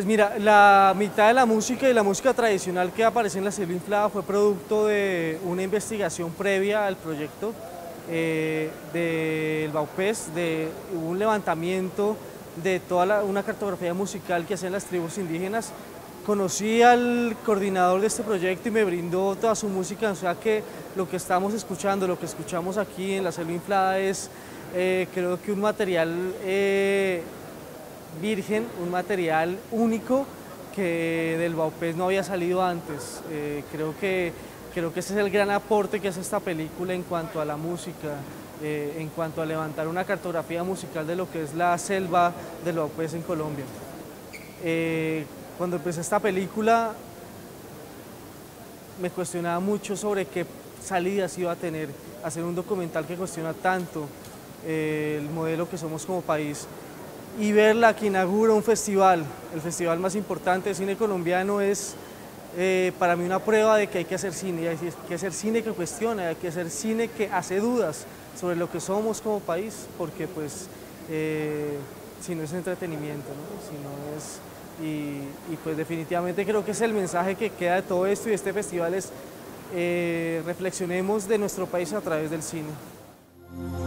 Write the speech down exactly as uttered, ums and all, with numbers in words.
Pues mira, la mitad de la música y la música tradicional que aparece en La Selva Inflada fue producto de una investigación previa al proyecto eh, del Baupés, de un levantamiento de toda la- una cartografía musical que hacían las tribus indígenas. Conocí al coordinador de este proyecto y me brindó toda su música, o sea que lo que estamos escuchando, lo que escuchamos aquí en La Selva Inflada es eh, creo que un material eh, virgen, un material único que del Baupés no había salido antes. Eh, creo que, creo que ese es el gran aporte que hace esta película en cuanto a la música, eh, en cuanto a levantar una cartografía musical de lo que es la selva del Baupés en Colombia. Eh, cuando empecé esta película me cuestionaba mucho sobre qué salidas iba a tener, hacer un documental que cuestiona tanto eh, el modelo que somos como país y verla que inaugura un festival, el festival más importante de cine colombiano es eh, para mí una prueba de que hay que hacer cine, hay que hacer cine que cuestiona, hay que hacer cine que hace dudas sobre lo que somos como país, porque pues eh, si no es entretenimiento, ¿no? Si no es, y, y pues definitivamente creo que es el mensaje que queda de todo esto y de este festival es eh, reflexionemos de nuestro país a través del cine.